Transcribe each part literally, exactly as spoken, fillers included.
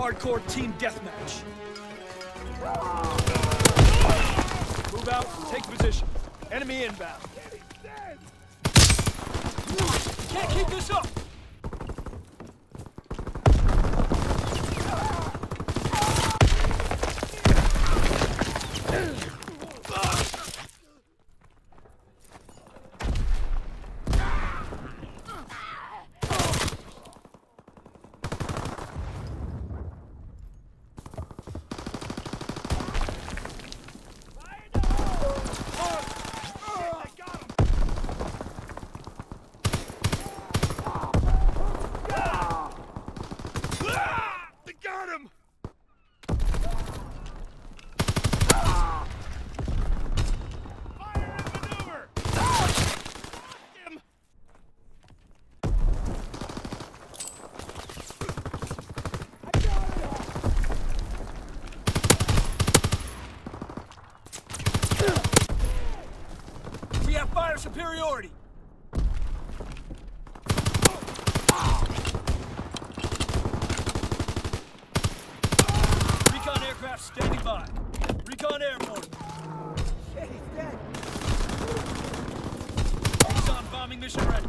Hardcore team deathmatch. Move out, take position. Enemy inbound. Can't keep this up! Fire superiority! Recon aircraft standing by. Recon airborne. Shit, he's dead. Azon bombing mission ready.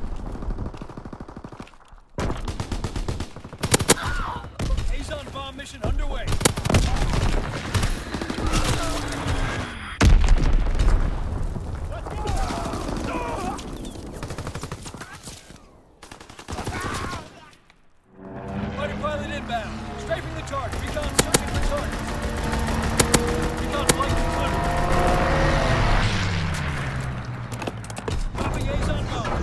Azon bomb mission underway. Inbound. Strafing the target. Recon searching for target. Recon flight concluded. Dropping Azon bomb.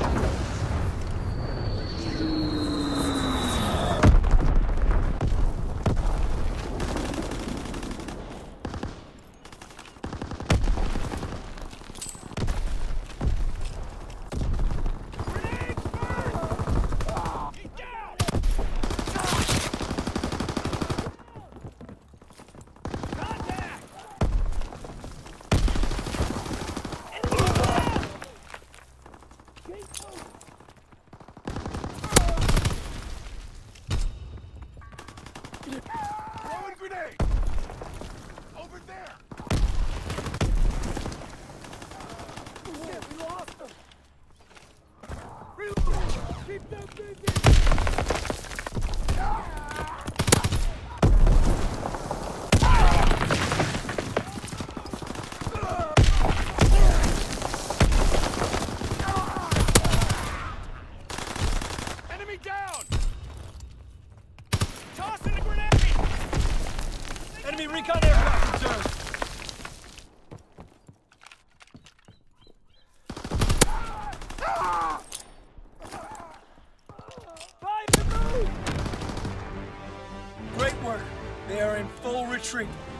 Throwing grenade! Over there! Shit, we lost them! Reload! Keep them busy! Enemy down! Tossing a grenade! Enemy recon aircraft observed. Great work. They are in full retreat.